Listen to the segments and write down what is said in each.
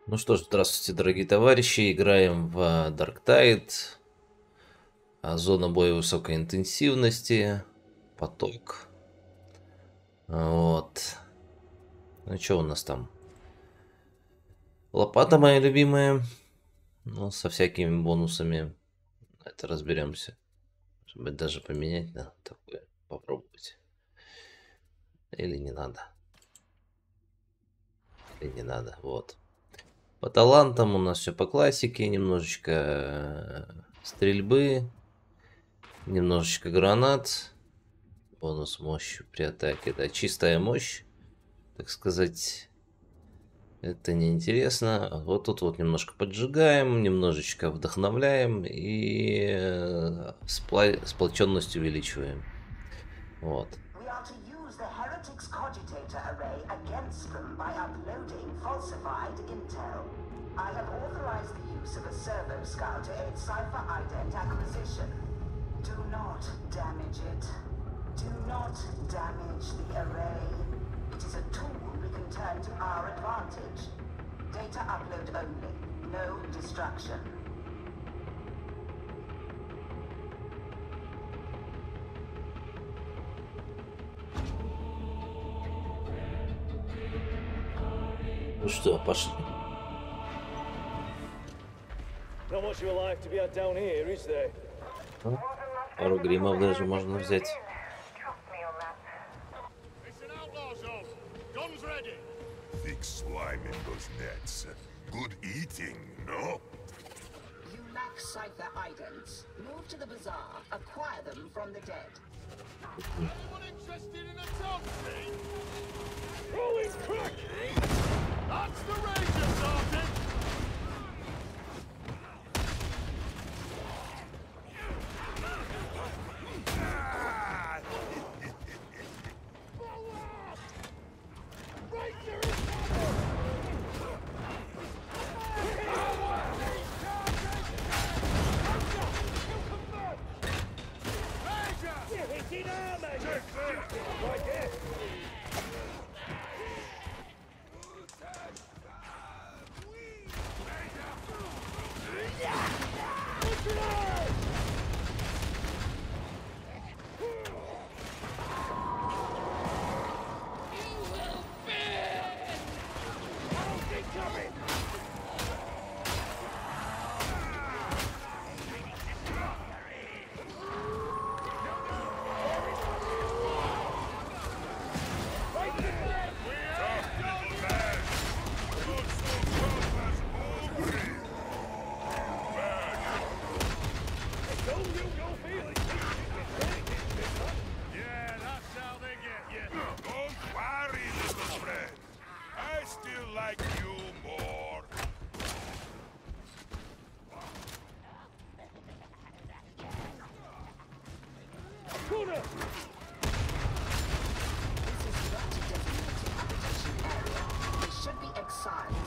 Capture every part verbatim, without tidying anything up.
Ну что ж, здравствуйте, дорогие товарищи. Играем в Dark Tide. А, Зона боя высокой интенсивности. Поток. А, Вот. Ну что у нас там? Лопата моя любимая. Ну, со всякими бонусами. Это разберемся. Может быть, даже поменять на такое. Попробовать. Или не надо. Или не надо. Вот. По талантам у нас все по классике. Немножечко э, стрельбы. Немножечко гранат. Бонус мощи при атаке. Да, чистая мощь, так сказать. Это неинтересно. А вот тут вот немножко поджигаем, немножечко вдохновляем и э, спла- сплоченность увеличиваем. Вот. We are to use the Heretics Cogitator array against them by uploading falsified intel. I have authorized the use of a servo scout to aid cipher ident acquisition. Do not damage it. Do not damage the array. It is a tool we can turn to our advantage. Data upload only. No destruction. Ну что, пошли. Not much of a life to be had down here, is there? Ну, пару гримов даже можно взять. It's an outlaw zone. Guns ready. Thick slime in those nets. Good eating, no? You lack cipher idents. Move to the bazaar. Acquire them from the dead. Anyone interested in a top seat? Holy crack! That's the Ranger, Sergeant. Yeah, that's how they get you. Don't worry, little friend. I still like you more. Gunner! This is not a designated habitation area. They should be exiled.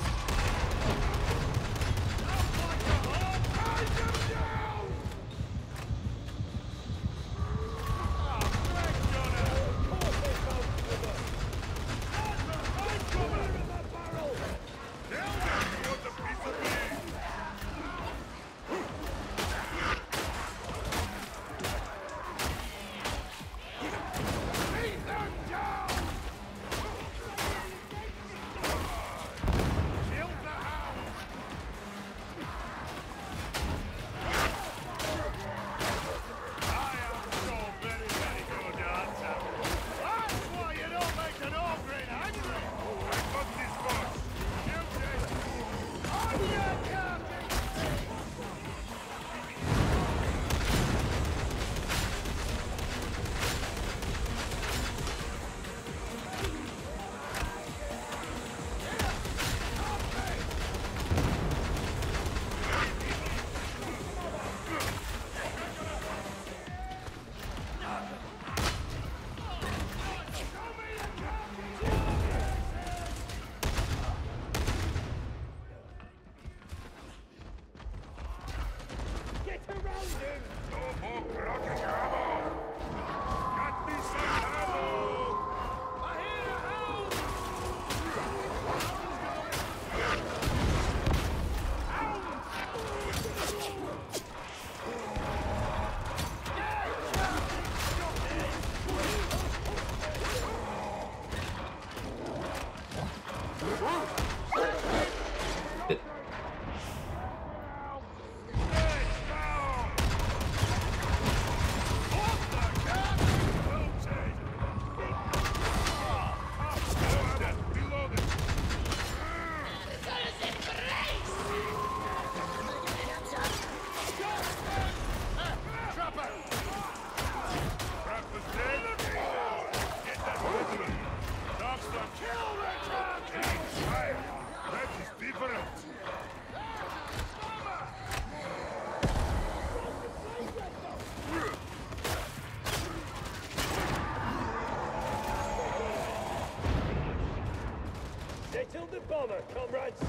lads.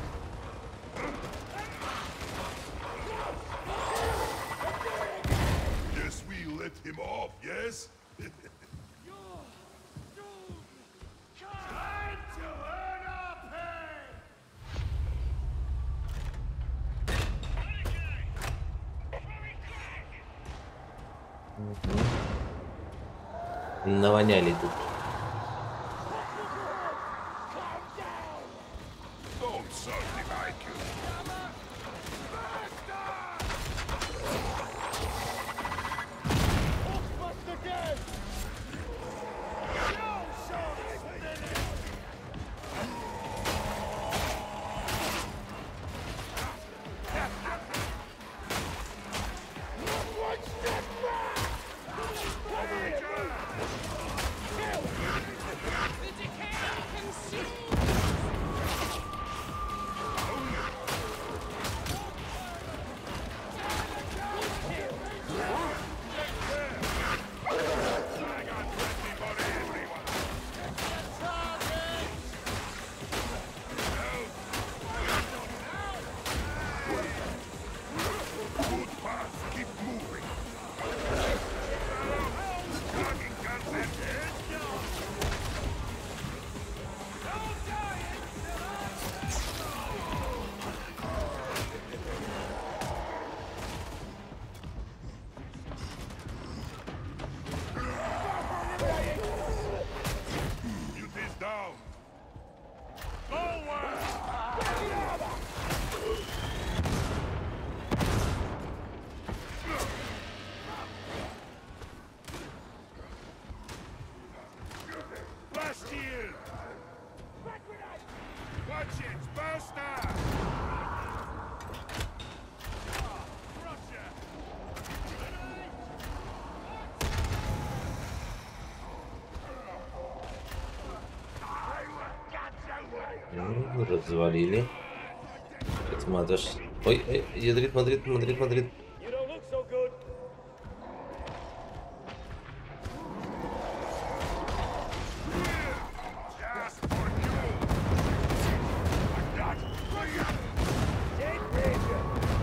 Yes, we let him off, yes? Time to earn our pay! Навоняли тут. Don't certainly like you. Bust again! Good path, keep moving. Logging guns and heads. Youth is down. Forward! Bastille! Watch it, Basta! Russia! Ну, развалили. Как смотришь. Ой, ой, ядрит, Мадрид, Мадрид, Мадрид. You don't look so good. Just for you! Not for you! Dead Ranger.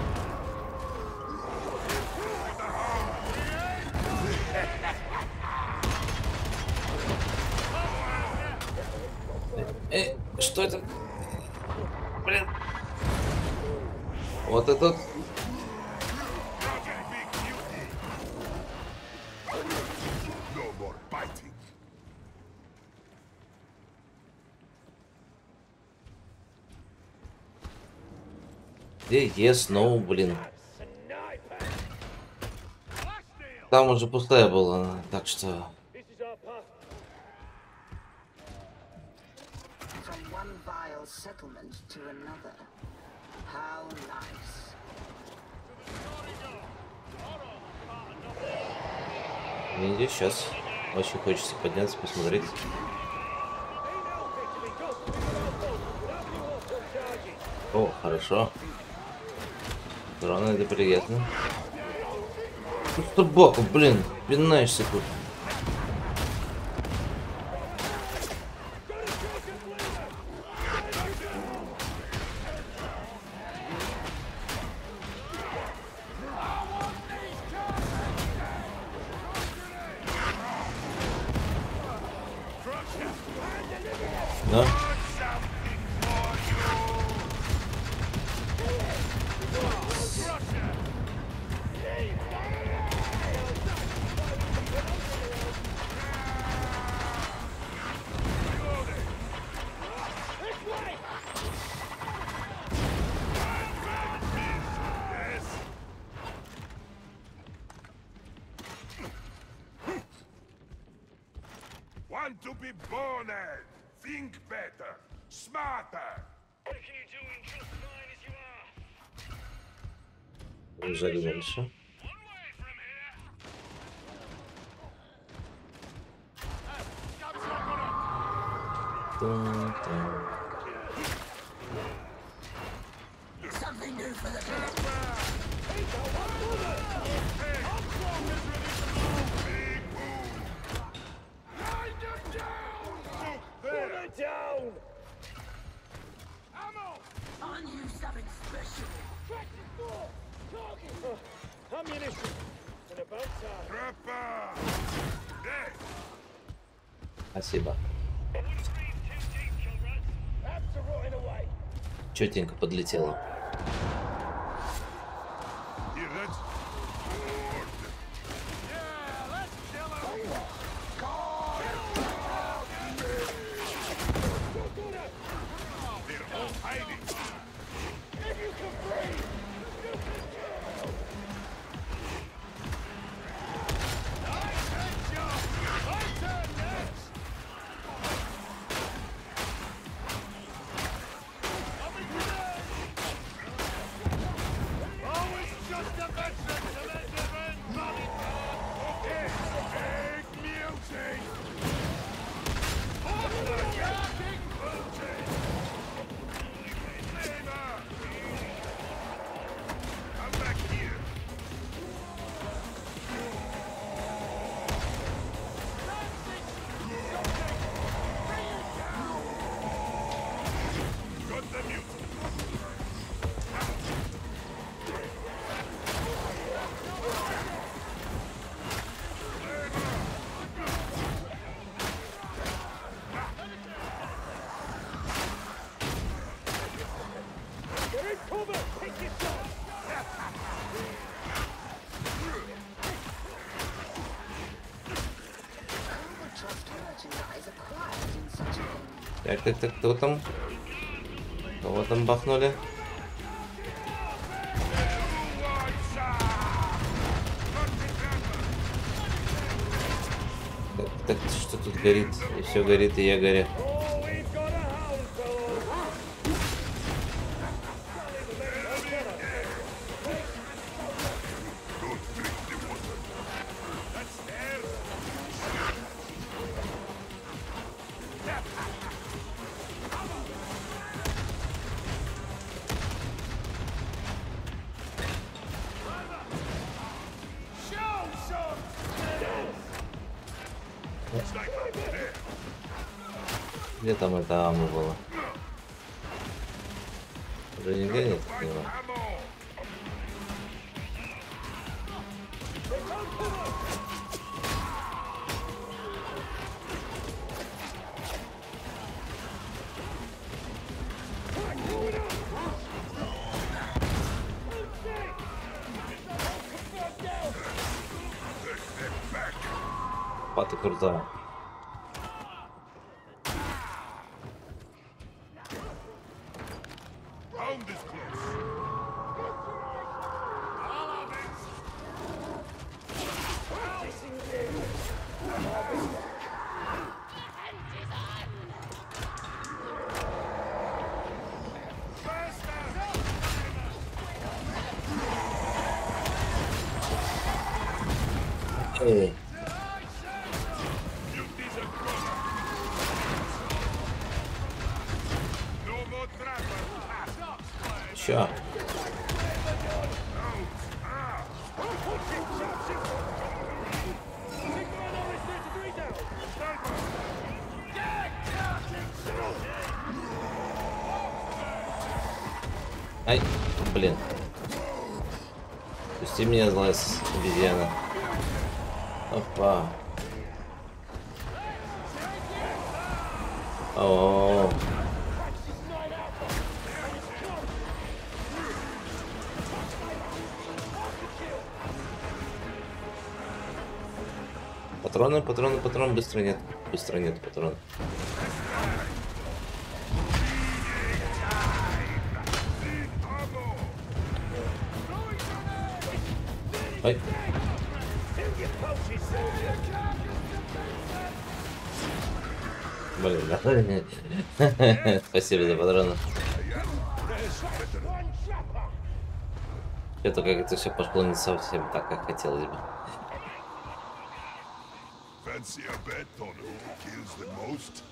Э, что это? Блин. Вот этот. Roger, big beauty! No more biting! Где Yes, No, блин. Sniper. Там уже пустая была, так что... This is our path. From one vile settlement to another. How nice. Видите, сейчас очень хочется подняться, посмотреть. О, хорошо. Дрон, это приятно. Ну что боку, блин, пинаешься тут. Да? Want to be boned? Think better, smarter. Побежали дальше. Тун-тун. Something new for the Pull it down! Ammo! Ammunition. And about time. Trapper! There! Спасибо. Perhaps are rotting away. Четенько подлетело. Here, that's good. Yeah, let's kill him! They're all hiding. If you can breathe. Так, так, так, кто там? Кого там бахнули? Так, так, что тут горит? И все горит, и я горю. Oh, we've got a hound, fellows. Где там это аму было? Уже нигде нет его. Пата крутая. Round is close. All of it. Эй, Beauty's a brother. No more trappers. чё? Ай, блин. Пусти меня, злая с- обезьяна. Опа. О, патроны, патроны, патроны, быстро нет, быстро нет патронов. Ай. Блин, да. Спасибо за патроны. Это как это все пошло не совсем так, как хотелось бы. Fancy a bet on who kills the most?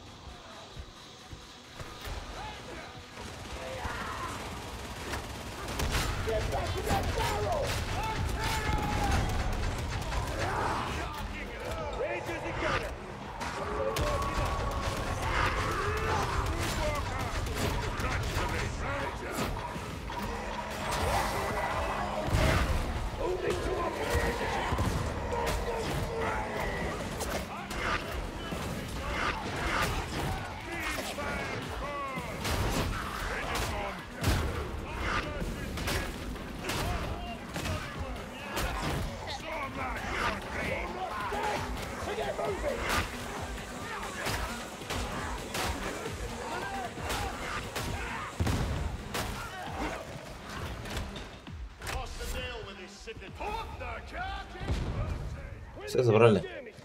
Moving to Все забрали.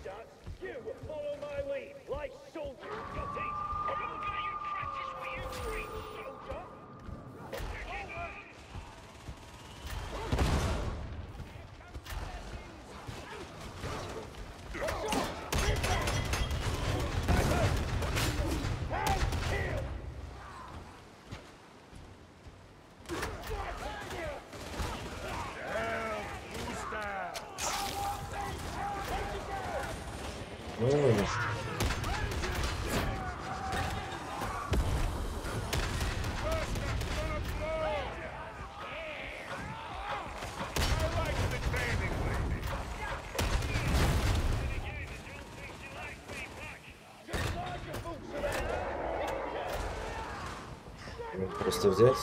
М. Просто взять.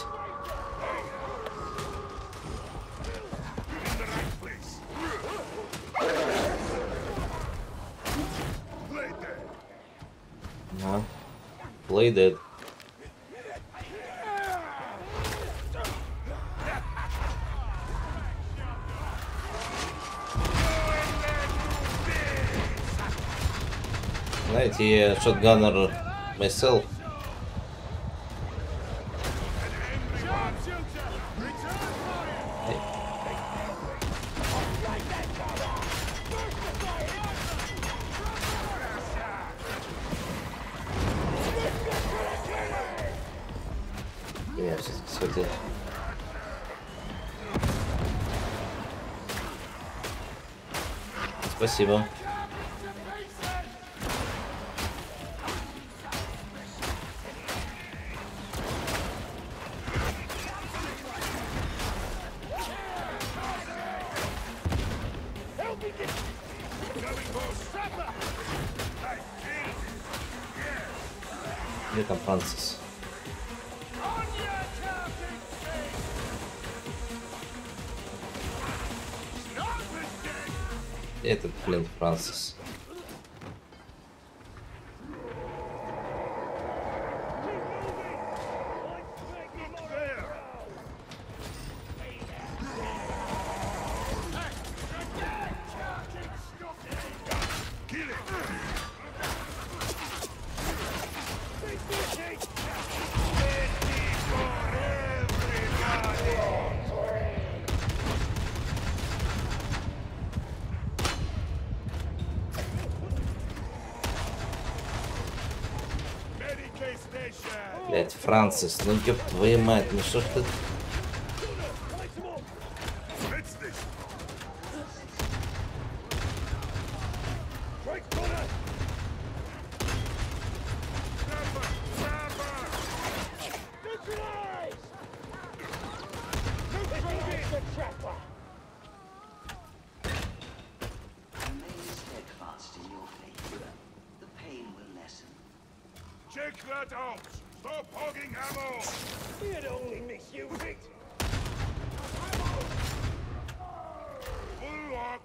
Ага. Play dead. Знаете, я шотганнер myself. Я все-таки схватил. Спасибо. Где там Франсис? Этот, блин, Франсис. Блять, Франсис, ну ёб твою мать, ну что ж ты... Check that out! Stop hogging ammo! You'd only misuse it. Full lock!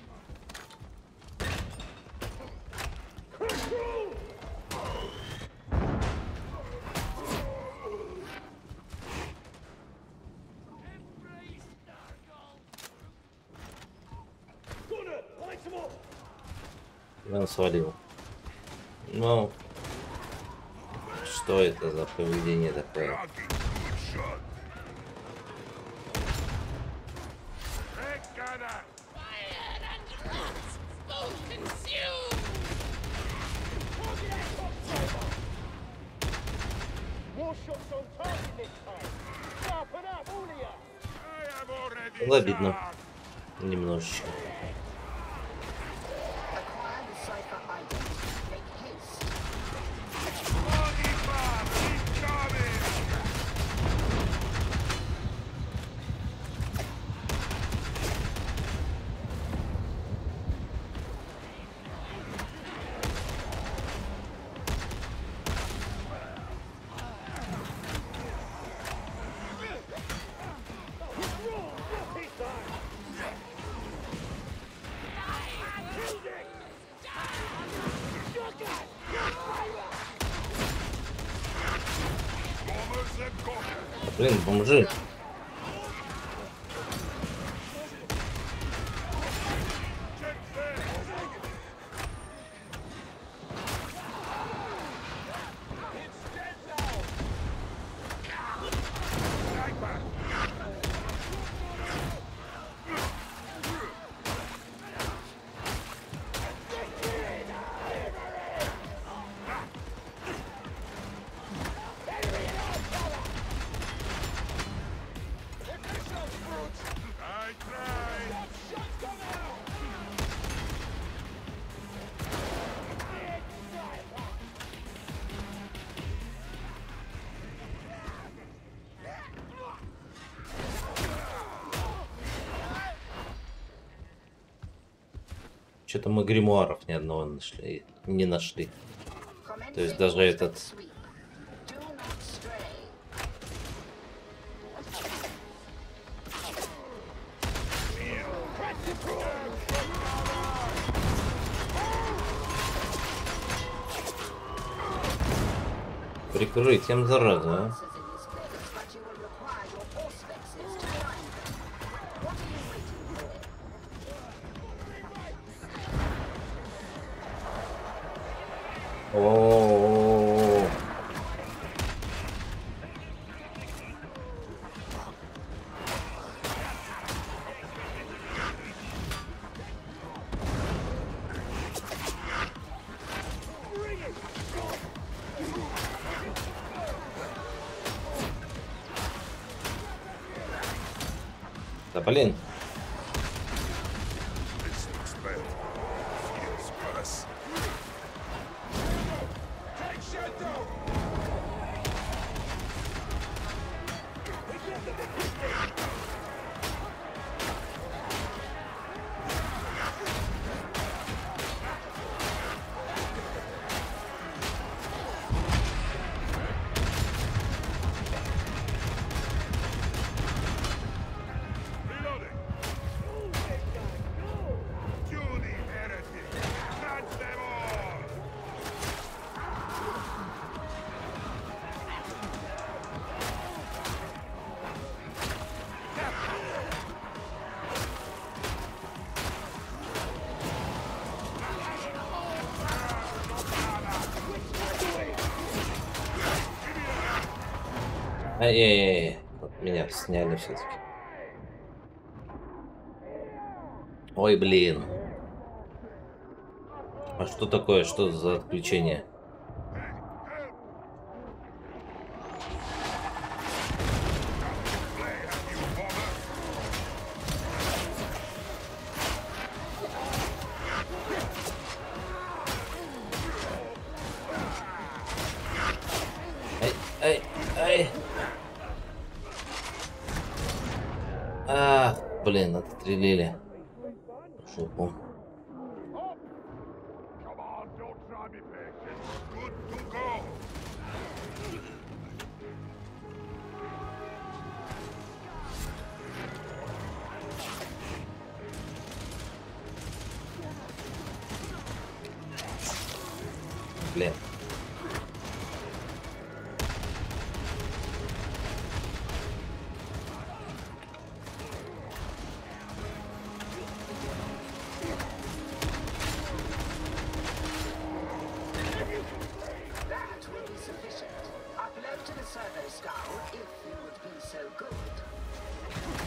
Gunner, light him up. Он свалил. Ну... Что это за поведение такое? Fucking good shot! Take gunner! Fire and rats will consume! More shots on target this time. Sharpen up, all of you. I have already Было обидно. shot. Немножечко. Acquire the cipher item. Make haste. Foggy bar, keep coming! Bombers have got it. Блин, бомжи. I tried. Что-то мы гримуаров ни одного нашли, не нашли. То есть даже этот... Прикрытием, зараза, а? О-о-о-о-о. Да блин. This looks better. Feels worse. Reloading. Judy heretic. Catch them all. Ай-яй-яй. Вот меня сняли все-таки. Ой, блин. А что такое? Что за отключение? Ай, ай, ай. А, блин, отстрелили. Жопу. Come on, don't try me patient. Good to go. Блин. That will be sufficient. Upload to the servo skull if you would be so good.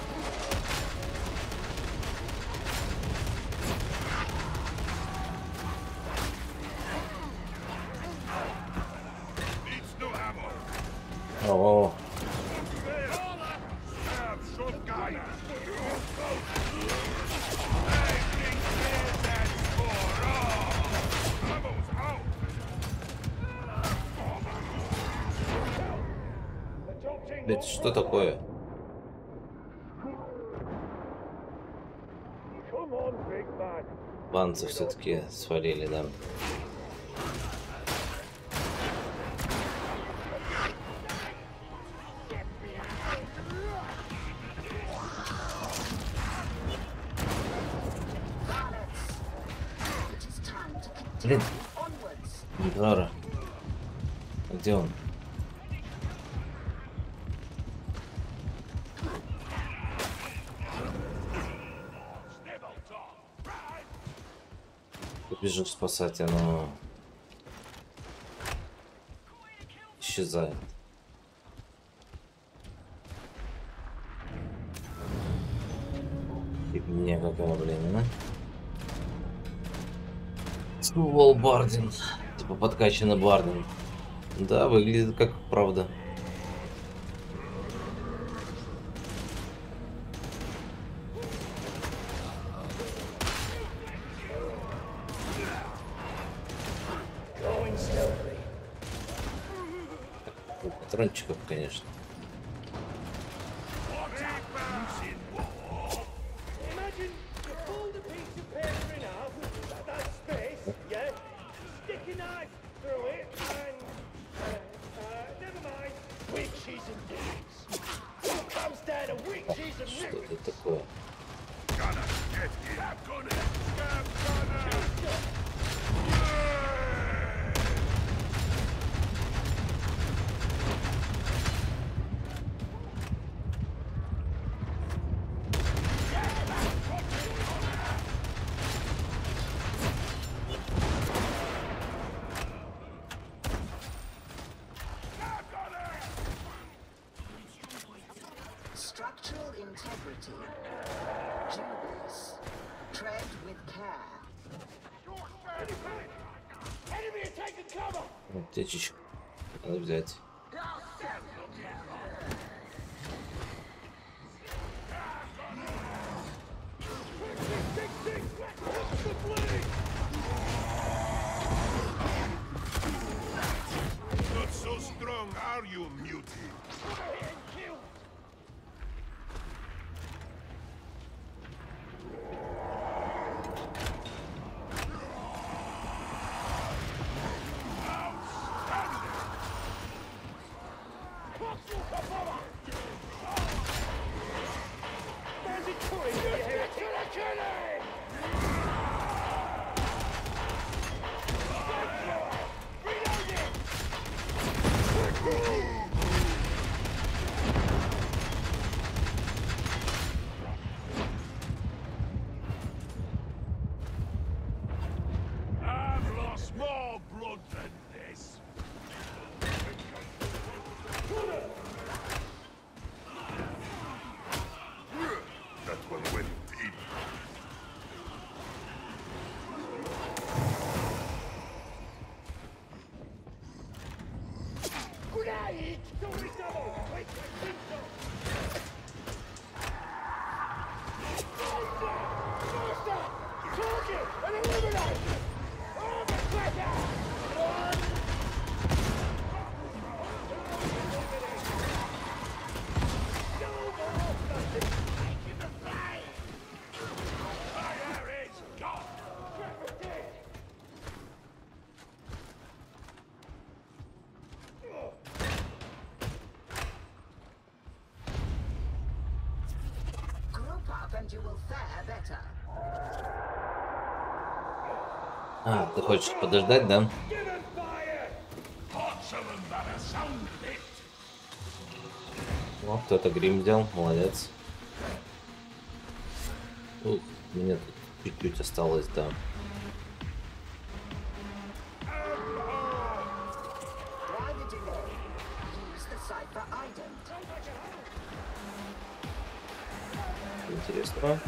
Needs new ammo. О, Have shotgun. Hey, King, here's that score. Oh, ammo's out. блядь, что такое? Come on, big man. Банца все-таки свалили, да. It is time to Блин, continue onwards. Гара. Где он? Бежит спасать, оно исчезает. Фигня какая, блин, а? Ствол Бардин. Типа подкачанный Бардин. Да, выглядит как правда. патрончиков, конечно. Imagine you fold a piece of paper in half with that, that space, yeah? Stick a knife through it and... Uh, uh, never mind. Witches and niggers. Who comes down to witches and Что niggers? это такое? Gonna get him. Scab gunner. Scab gunner. Structural integrity. Dubious. Tread with care. Enemy are taking cover! Аптечечку надо взять. Not so strong, are you, mutie? Bandit touring, you heretic! I've lost more blood than this. That one went deep. Grenade! Don't be double! Wait, I think so! Master! Target and eliminate! Overcracker! One! No more nothing! Taking the fight! Fire is gone. Trevor dead! Group up and you will fare better. А, ты хочешь подождать, да? Give him fire! Thoughts of them that a sound bit. О, кто-то грим взял, молодец. Ух, мне тут чуть-чуть осталось, да. Why the delay? Use the cipher ident. Интересно.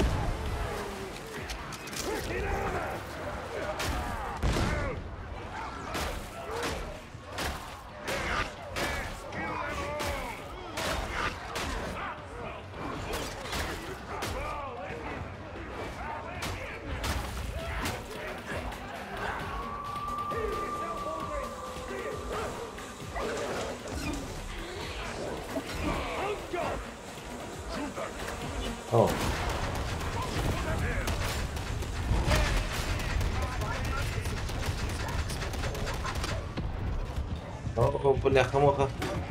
О. О, бляха-муха.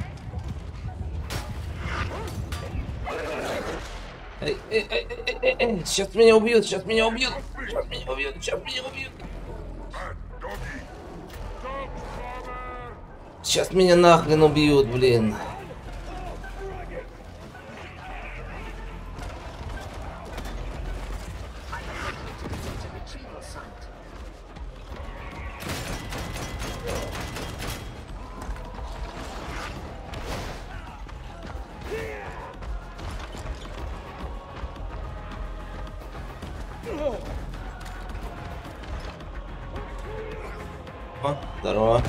Эй, эй, эй, эй, эй, эй, сейчас меня убьют, сейчас меня убьют, сейчас меня убьют, сейчас меня убьют. Bad doggy. Dog's father. Сейчас меня нахрен убьют, блин. I have located the data retrieval site. О, здорово.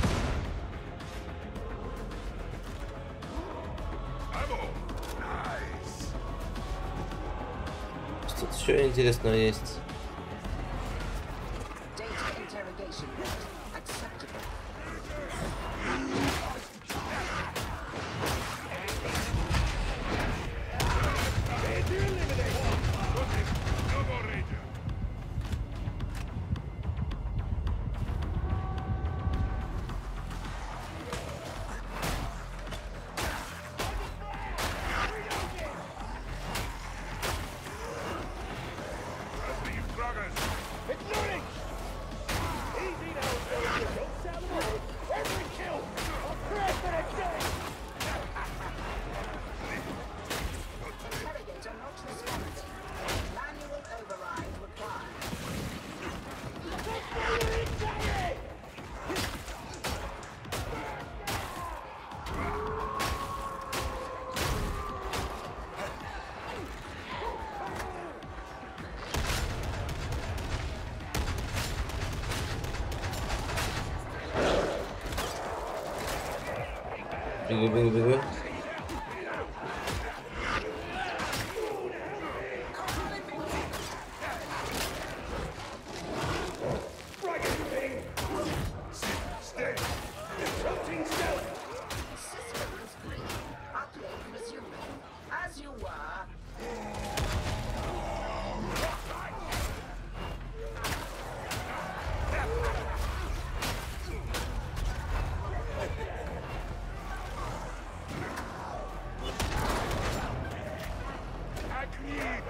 Ammo. Nice. Что-то еще интересного есть. Data interrogation rate acceptable. Бегу, бегу, бегу. Stay. Disrupting stealth. Systems green. Upload resuming. As you were. Agreed.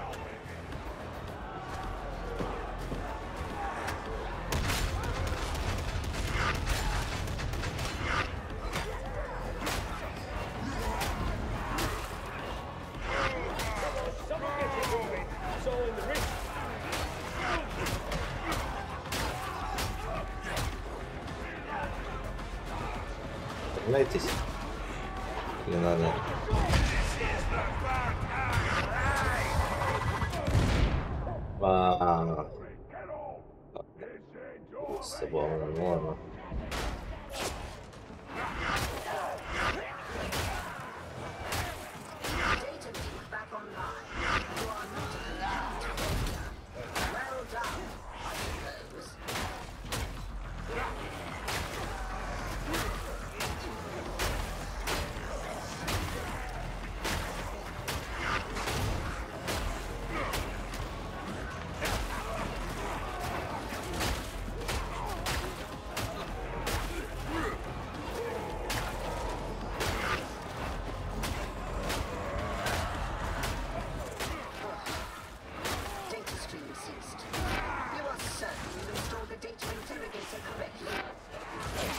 Someone get it moving. It's all in the ring. Стреляйтесь. Не надо. А, забавно, ну ладно. Data link back online. You are not alert. Well done, I suppose. Data stream ceased. You are certain you installed the data interrogator correctly.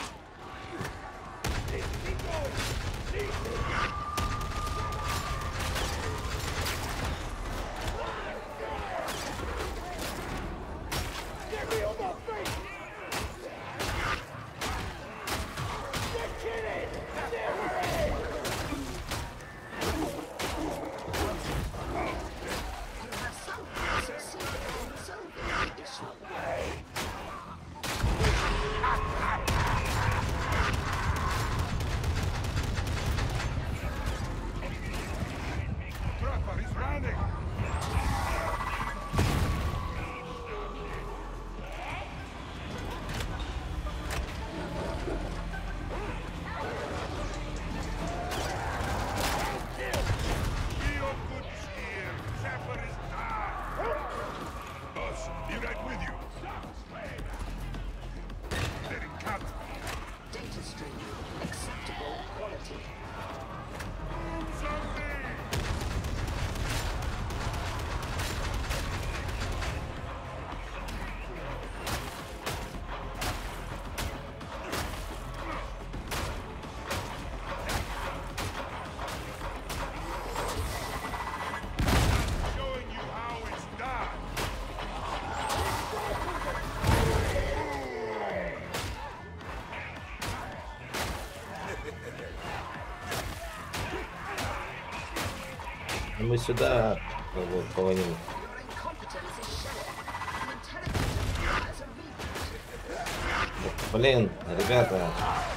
Get me on my feet. Get kidding. Never end. You have somehow succeeded in resolving the issue. Trapper is running. Be of good cheer. Trapper is down. Boss, be right with you. Let it cut. Data stream. Acceptable quality. Zombie! Showing you how it's done. Мы сюда вот, погоним. Your incompetence is showing. The interrogator requires a reboot. Блин, ребята,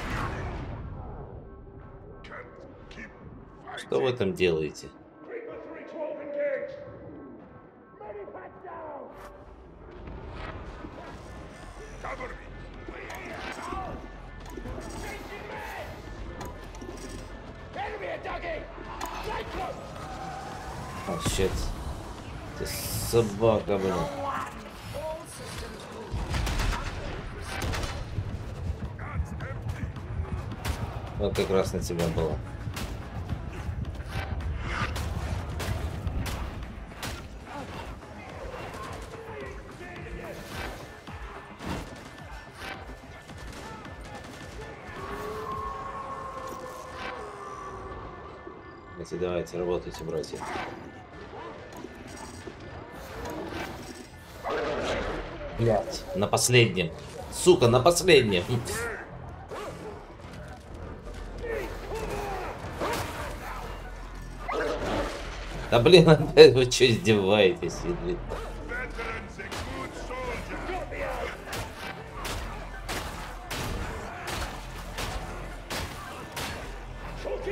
Can't keep fighting. что вы там делаете? Creeper three twelve engaged. Ready, back down. Cover me. Enemy attacking. Stay close. А, щет. Ты собака, блин. All systems green. Upload restored. Guns empty. Вот как раз на тебя было. Давайте, давайте, работайте, братья. Блять, на последнем. Сука, на последнем. Да блин, опять вы что издеваетесь? Блин? Veteran's a good soldier. Got me out. Took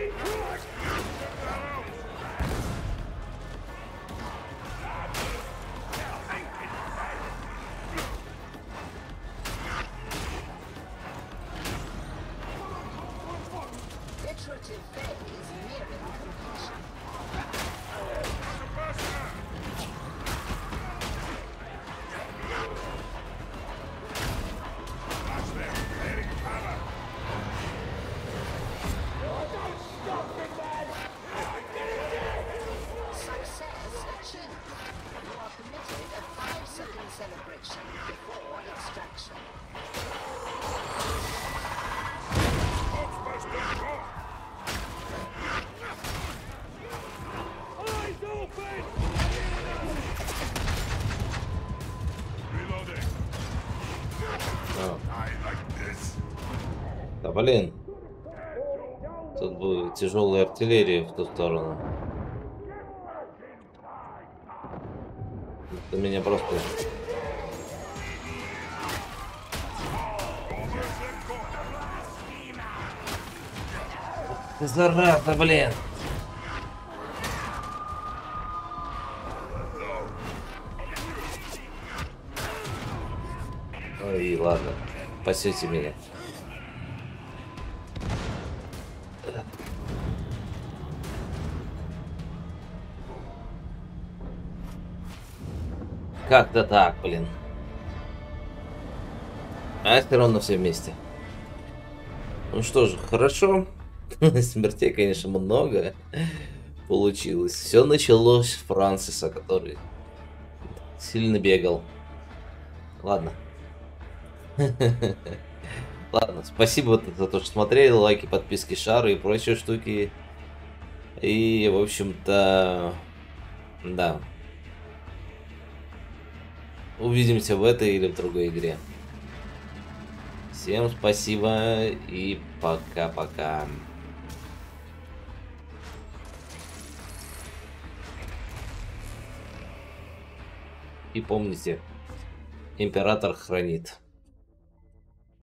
Да блин. Тут будет тяжелая артиллерия в ту сторону. Это меня просто... Зараза, блин. Ой, ладно. Спасите меня. Как-то так, блин. А все равно все вместе. Ну что же, хорошо. Смертей, конечно, много получилось. Все началось с Франсиса, который сильно бегал. Ладно. Ладно, спасибо за то, что смотрели. Лайки, подписки, шары и прочие штуки. И, в общем-то, да. Увидимся в этой или в другой игре. Всем спасибо и пока-пока. И помните, император хранит.